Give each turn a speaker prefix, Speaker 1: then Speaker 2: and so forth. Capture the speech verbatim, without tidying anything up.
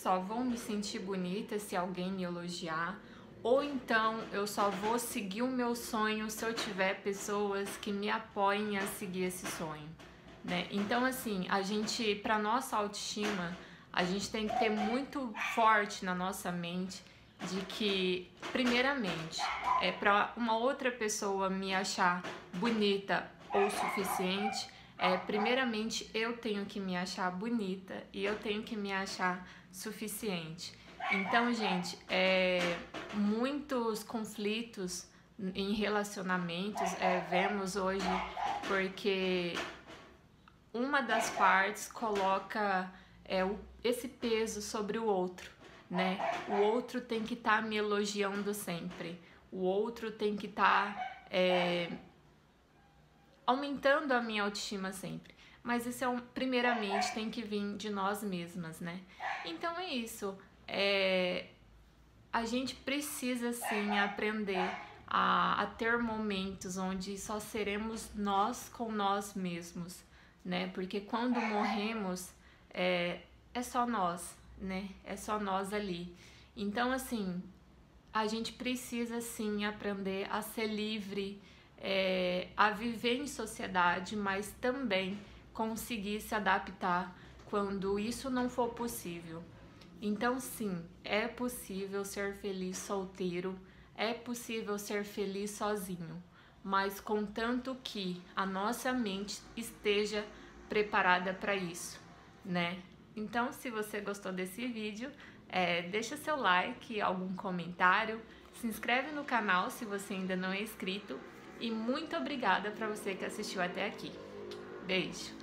Speaker 1: só vou me sentir bonita se alguém me elogiar, ou então eu só vou seguir o meu sonho se eu tiver pessoas que me apoiem a seguir esse sonho, né? Então, assim, a gente, para nossa autoestima, a gente tem que ter muito forte na nossa mente de que, primeiramente, é para uma outra pessoa me achar bonita ou suficiente, é, primeiramente eu tenho que me achar bonita e eu tenho que me achar suficiente. Então, gente, é, muitos conflitos em relacionamentos é, vemos hoje porque uma das partes coloca é, o, esse peso sobre o outro, né? O outro tem que estar tá me elogiando sempre, o outro tem que estar tá, é, aumentando a minha autoestima sempre. Mas isso é um, primeiramente tem que vir de nós mesmas, né? Então é isso. É, a gente precisa sim aprender a, a ter momentos onde só seremos nós com nós mesmos, né? Porque quando morremos é, é só nós, né? É só nós ali. Então, assim, a gente precisa sim aprender a ser livre, é, a viver em sociedade, mas também conseguir se adaptar quando isso não for possível. Então, sim, é possível ser feliz solteiro, é possível ser feliz sozinho, mas contanto que a nossa mente esteja preparada para isso, né? Então, se você gostou desse vídeo, é, deixa seu like, algum comentário, se inscreve no canal se você ainda não é inscrito e muito obrigada para você que assistiu até aqui. Beijo!